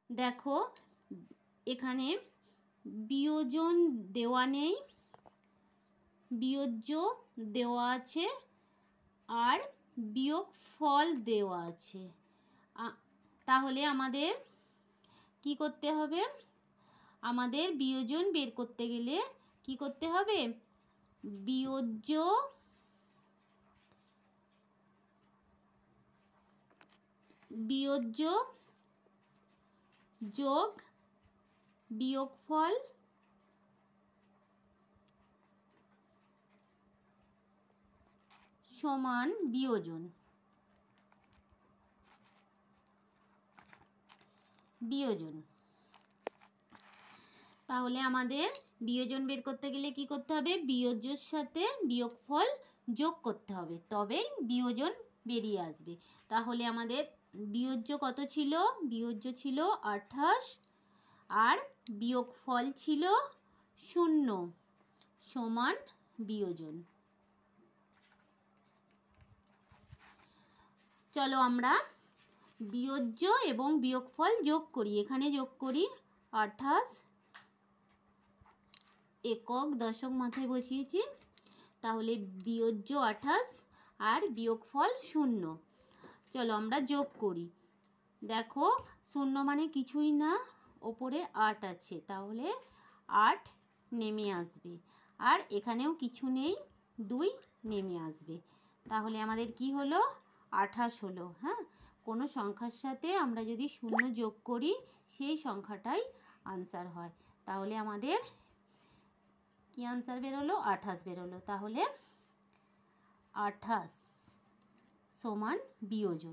দেখো এখানে বিয়োজন দেওয়া নেই, বিয়োজ্য দেওয়া আছে আর বিয়োগফল দেওয়া আছে। তাহলে আমাদের কি করতে হবে? আমাদের বিয়োজন বের করতে গেলে কি করতে হবে? বিয়োজ্য যোগ বিয়োগফল সমান বিয়োজন। তাহলে আমাদের বিয়োজন বের করতে গেলে কি করতে হবে? বিয়োজ্যর সাথে বিয়োগফল যোগ করতে হবে, তবেই বিয়োজন বেরিয়ে আসবে। তাহলে আমাদের বিয়োজ্য কত ছিল? বিয়োজ্য ছিল 28 আর বিয়োগফল ছিল 0 সমান বিয়োজন। চলো আমরা বিয়োজ্য এবং বিয়োগফল যোগ করি। এখানে যোগ করি 28 একক দশক মাথায় বসিয়েছি, তাহলে বিয়োজ্য 28 আর বিয়োগফল 0। চলো আমরা যোগ করি। দেখো 0 মানে কিছুই না, ওপরে 8 আছে, তাহলে 8 নেমে আসবে, আর এখানেও কিছু নেই, 2 নেমে আসবে। তাহলে আমাদের কি হলো? 28 হলো। হ্যাঁ, কোনো সংখ্যার সাথে আমরা যদি 0 যোগ করি সেই সংখ্যাটাই আনসার হয়। তাহলে আমাদের কি আনসার বেরোলো? 28 বেরোলো। তাহলে 28 সমান বিয়োজন।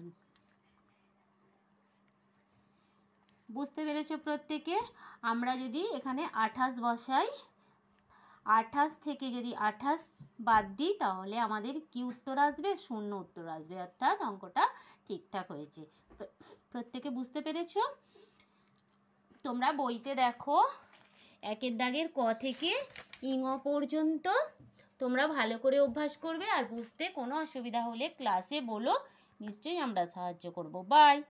বুঝতে পেরেছো প্রত্যেকে? আমরা যদি এখানে 28 বসাই, 28 থেকে যদি 28 বাদ দিই তাহলে আমাদের কি উত্তর আসবে? 0 উত্তর আসবে, অর্থাৎ অঙ্কটা ঠিকঠাক হয়েছে। প্রত্যেকে বুঝতে পেরেছো? তোমরা বইতে দেখো একের দাগের ক থেকে ইং পর্যন্ত তোমরা ভালো করে অভ্যাস করবে, আর বুঝতে কোনো অসুবিধা হলে ক্লাসে বলো, নিশ্চয়ই আমরা সাহায্য করব। বাই।